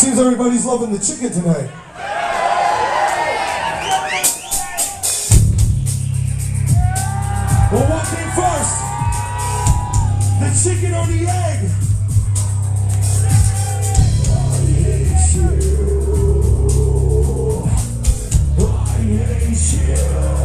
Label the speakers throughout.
Speaker 1: Seems everybody's loving the chicken tonight. Well, what came first? The chicken or the egg? I hate you. I hate you.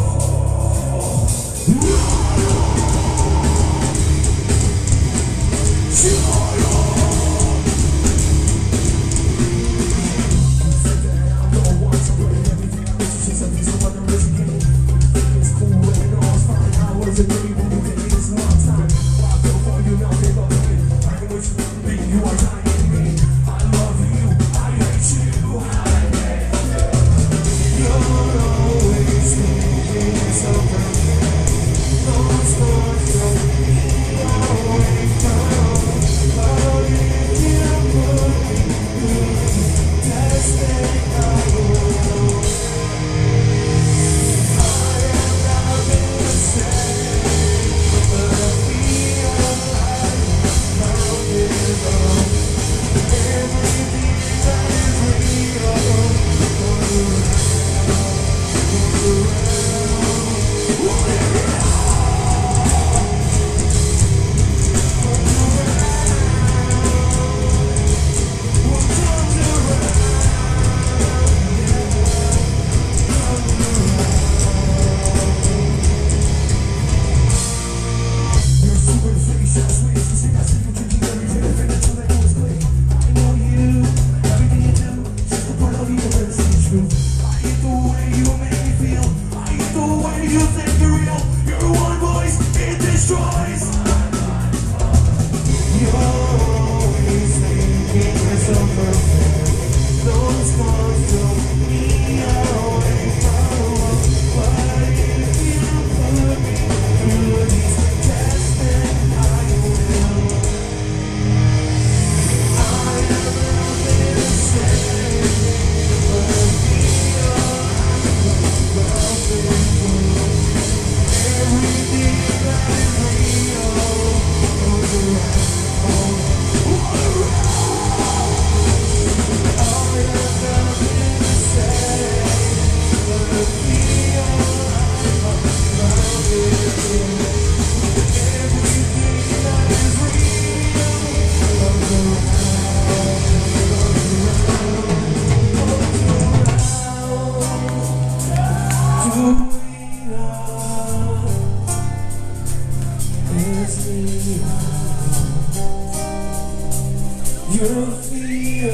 Speaker 1: Your fear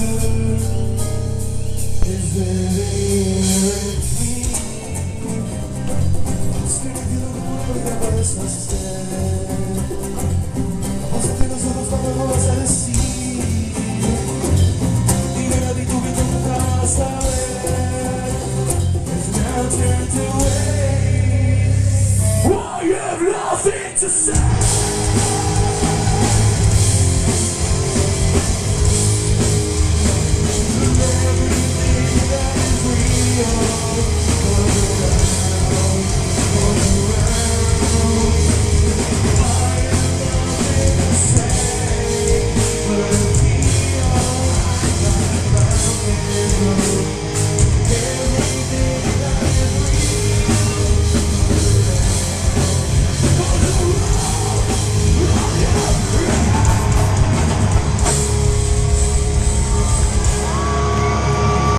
Speaker 1: is living with me. Spero che adesso stai. Posso che non sono stato cosa da sì. Direi di tu che non basta. It's now turned away. I have nothing to say.